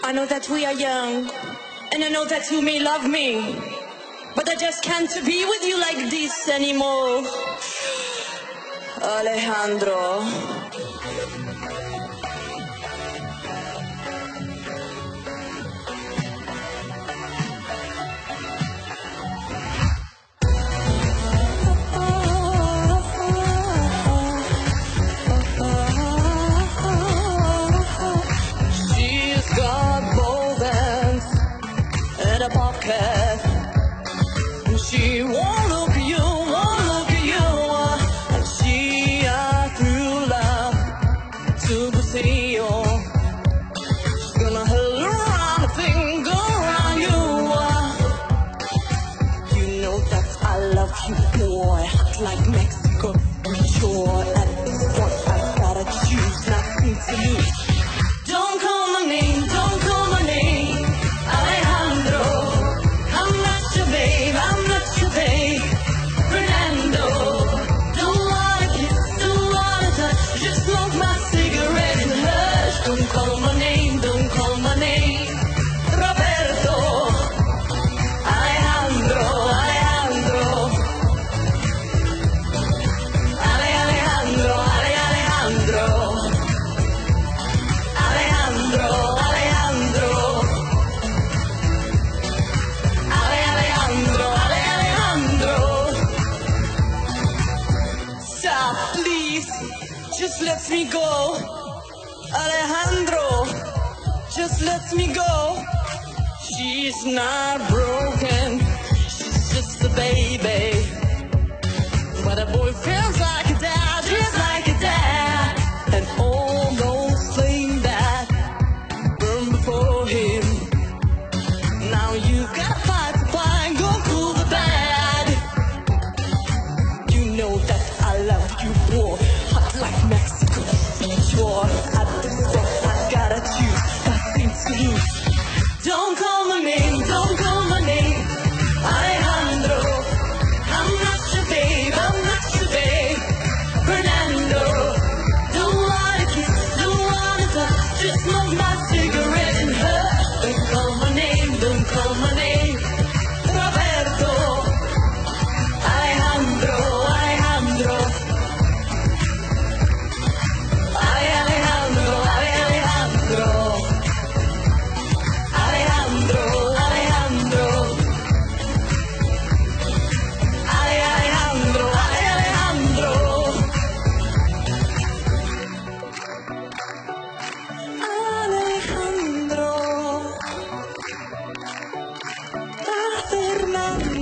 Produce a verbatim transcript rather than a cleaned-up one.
I know that we are young, and I know that you may love me, but I just can't be with you like this anymore. Alejandro. She won't look at you, won't look at you. And she a true love to see you. She's gonna hold around the finger around you. You know that I love you, boy, hot like Mexico. I'm sure at this point I gotta choose, nothing to lose. Don't call my name, don't call my name, Alejandro. I'm not your babe, I'm not your babe, Fernando. Don't wanna kiss, don't wanna touch, just smoke my cigarette and hush. Don't call my name, don't call my name, Roberto. Alejandro, Alejandro. Ale, Alejandro, Ale, Alejandro. Alejandro, Alejandro. Ale, Alejandro, Ale, Alejandro. Stop, please. Just let me go. Alejandro, just let me go. She's not broken. She's just a baby. But a boy feels like a dad, just like a dad. And all those things that burn before him. Now you've got to fight the fire, go cool the bad. You know that I love you, boy, hot like Mexico. Sure, at this point I gotta choose, nothing to lose. Don't call my name, don't call my name, Alejandro. I'm not your babe, I'm not your babe, Fernando. Don't wanna kiss, don't wanna touch, just smoke my cigarette and hush. Don't call my name, don't call my name, Roberto. Alejandro, Alejandro. Ale, Alejandro, Ale, Alejandro. Alejandro, Alejandro. Ale, Alejandro, Ale, Alejandro. Alejandro. Ah, Fernando.